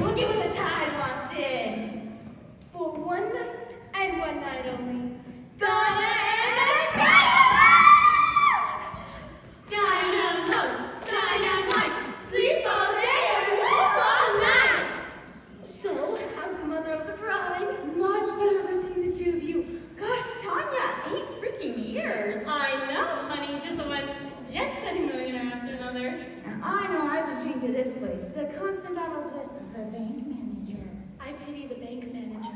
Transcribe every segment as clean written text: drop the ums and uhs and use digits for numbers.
look at what the tide washed in. For one night and one night only, Donna and the Dynamite, sleep all day and whoop all night. So, how's the mother of the bride? Much better for seeing the two of you. Gosh, Tanya, 8 freaking years. I know, honey, just one jet-setting millionaire after another. And I know I've been trained to this place. The constant battles with the bank manager. I pity the bank manager.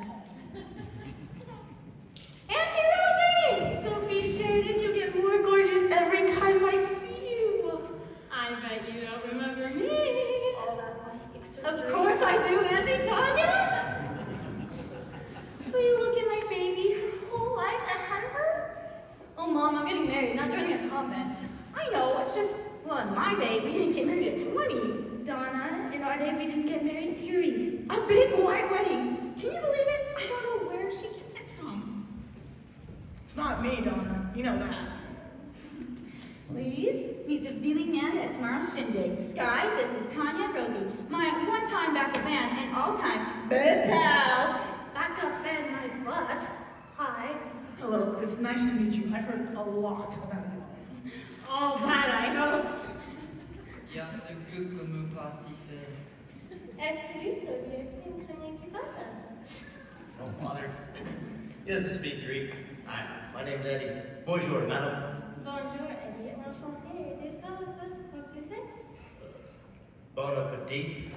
Auntie Rosie! Sophie Sheridan, you get more gorgeous every time I see you. I bet you don't remember me. All that plastic surgery. Of course I do, Auntie Tanya. Will you look at my baby? Her whole life ahead of her? Oh, Mom, I'm getting married, not joining a convent. I know, it's just, well, in my day, we didn't get married at 20. Donna, in our day, we didn't get married, period. A big white wedding. Can you believe it? I don't know where she gets it from. It's not me, Donna. You know that. Ladies, meet the Beeling Man at tomorrow's shindig. Sky, this is Tanya Rosie, my one-time backup band and all-time best pals. Back up and my butt. Hi. Hello, it's nice to meet you. I've heard a lot about you. All that I hope. Ja se kukumu pastise. Est Cristo Virgin Cognitive Pasta. Oh, Father. He doesn't speak Greek. Hi, my name's Eddie. Bonjour, madam. Bonjour, Eddie. Enchanté. Des femmes, comment tu sais? Bon appetit.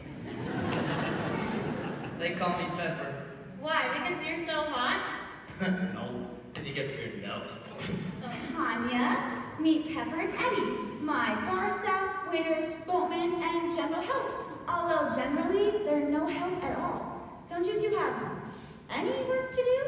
They call me Pepper. Why? Because you're so hot? No, because he gets a weird nose. Tanya, meet Pepper and Eddie, my bar staff, waiters, boatmen, and general help. Although generally, they're no help at all. Don't you two have any work to do?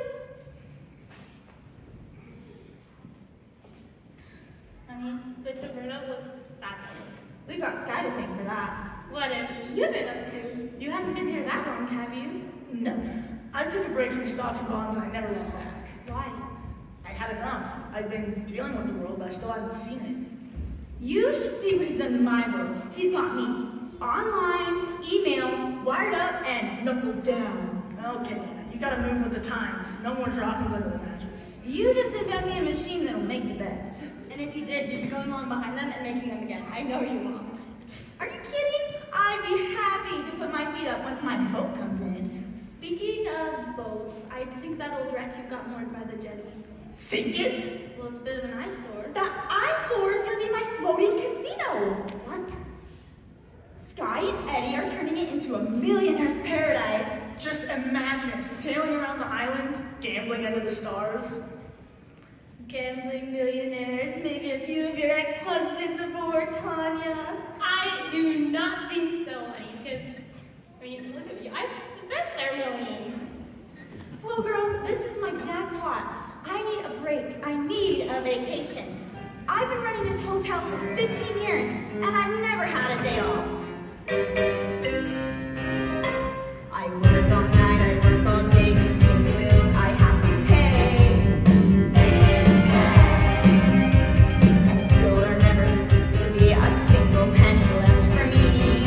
Honey, the taverna looks fabulous. We've got Sky to thank for that. What have you been up to? You haven't been here that long, have you? No. I took a break from stocks and bonds and I never went back. Why? I had enough. I'd been dealing with the world, but I still hadn't seen it. You should see what he's done to my world. He's got me online, email, wired up, and knuckled down. Okay, you gotta move with the times. No more droppings under the mattress. You just invent me a machine that'll make the beds. And if you did, you'd be going along behind them and making them again. I know you won't. Are you kidding? I'd be happy to put my feet up once my boat comes in. Speaking of boats, I think that old wreck you got moored by the jetty. Sink it? Well, it's a bit of an eyesore. That eyesore is gonna be my floating casino. What? Sky and Eddie are turning it into a millionaire's paradise. Just imagine it, sailing around the islands, gambling under the stars. Gambling millionaires, maybe a few of your ex-husbands aboard, Tanya. I do not think so, honey, because, I mean, look at you. I've spent their millions. Well, girls, this is my jackpot. I need a break. I need a vacation. I've been running this hotel for 15 years, and I've never had a day off. I work all night, I work all day to pay the bills I have to pay. And still there never seems to be a single penny left for me.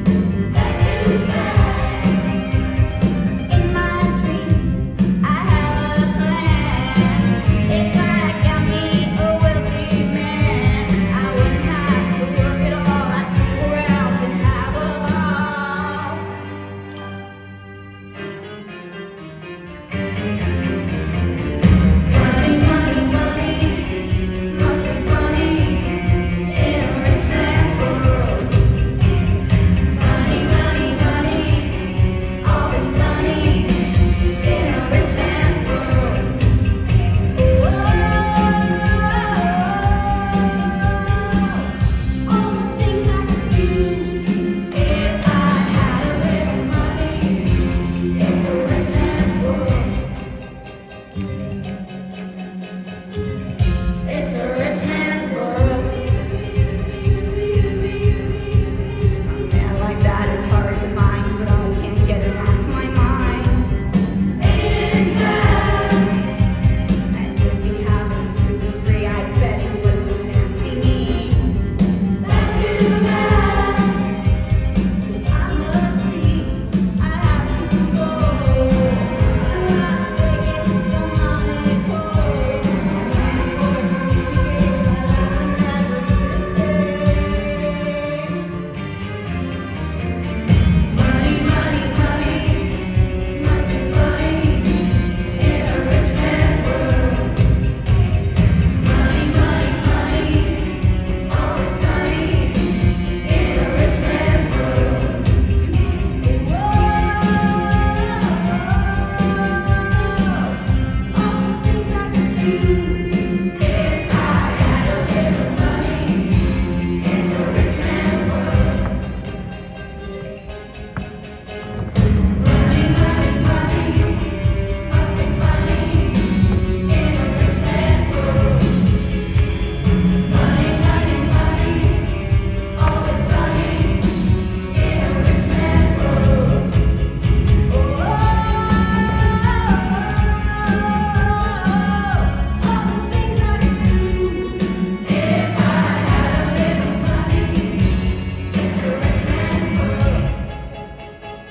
In my dreams, I have a plan. If I got me a wealthy man, I wouldn't have to work at all. I'd go around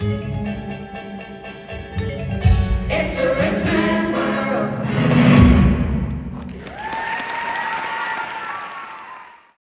Thank you.